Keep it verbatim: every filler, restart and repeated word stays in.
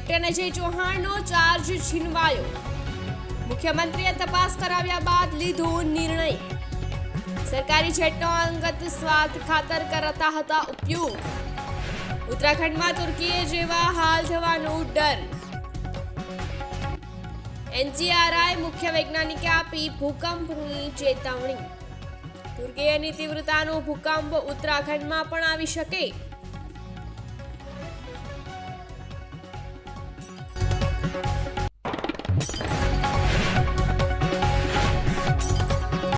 Captain Ajay ચૌહાણનો charge છીનવાયો। મુખ્યમંત્રીએ તપાસ કરાવ્યા બાદ લીધો નિર્ણય। સરકારી જેટનો અંગત સ્વાર્થ ખાતર કરતા હતા ઉપયોગ। ઉત્તરાખંડમાં તુર્કીએ જેવા હાલ થવાનો ડર। એનજીઆરઆઈ મુખ્ય વૈજ્ઞાનિકે આપી ભૂકંપની ચેતવણી। તુર્કીની તીવ્રતાનો ભૂકંપ ઉત્તરાખંડમાં પણ આવી શકે।